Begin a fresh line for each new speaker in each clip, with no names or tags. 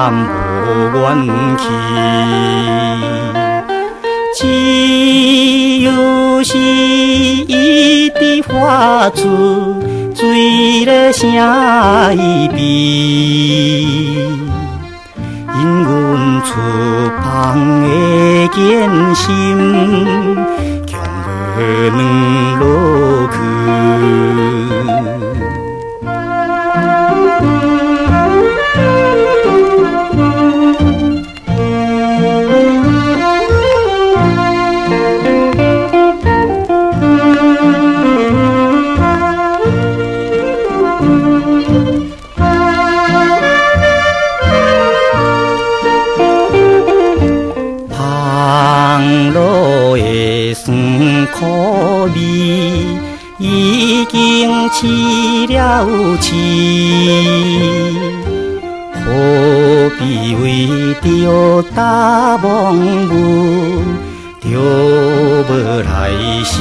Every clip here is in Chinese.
无怨气，只有是伊伫发出水的声悲，因阮出芳的艰辛，强无能落去。苦味已经饲了饲，何必为着大忙舞，着要来死？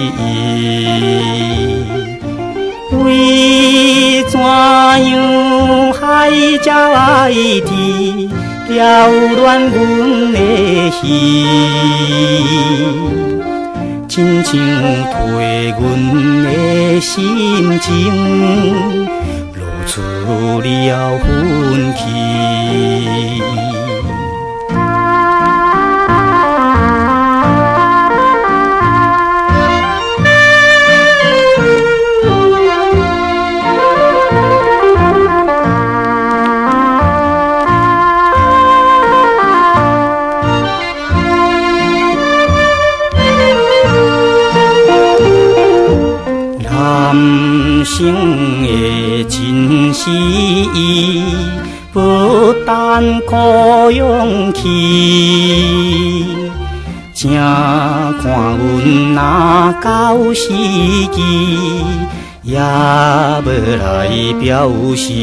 为怎样海鸟爱啼，扰乱阮的心？亲像替阮的心情露出了痕迹。人生的真是不但苦勇气，正看阮若到死期，也要来表示。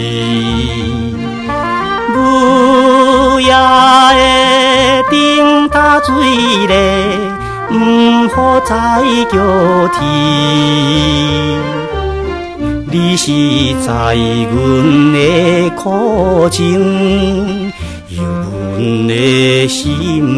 母爷的顶塔水嘞，唔好再叫天。你是知阮的苦情，有阮的心